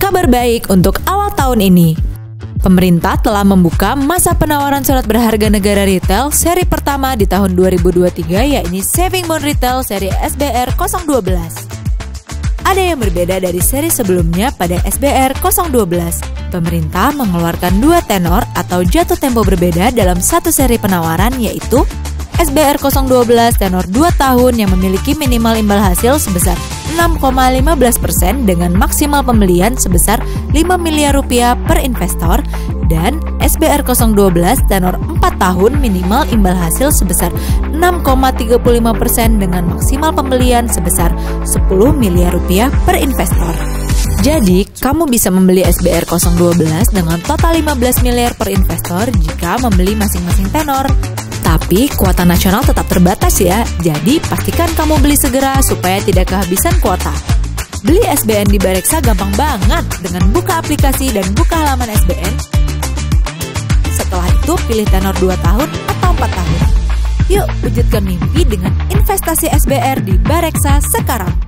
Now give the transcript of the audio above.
Kabar baik untuk awal tahun ini. Pemerintah telah membuka masa penawaran surat berharga negara retail seri pertama di tahun 2023, yakni Saving Bond Retail seri SBR 012. Ada yang berbeda dari seri sebelumnya pada SBR 012. Pemerintah mengeluarkan dua tenor atau jatuh tempo berbeda dalam satu seri penawaran, yaitu SBR 012 tenor 2 tahun yang memiliki minimal imbal hasil sebesar 6,15% dengan maksimal pembelian sebesar 5 miliar rupiah per investor, dan SBR 012 tenor 4 tahun minimal imbal hasil sebesar 6,35% dengan maksimal pembelian sebesar 10 miliar rupiah per investor. Jadi, kamu bisa membeli SBR 012 dengan total 15 miliar per investor jika membeli masing-masing tenor. Tapi kuota nasional tetap terbatas ya, jadi pastikan kamu beli segera supaya tidak kehabisan kuota. Beli SBN di Bareksa gampang banget dengan buka aplikasi dan buka halaman SBN. Setelah itu pilih tenor 2 tahun atau 4 tahun. Yuk wujudkan mimpi dengan investasi SBR di Bareksa sekarang.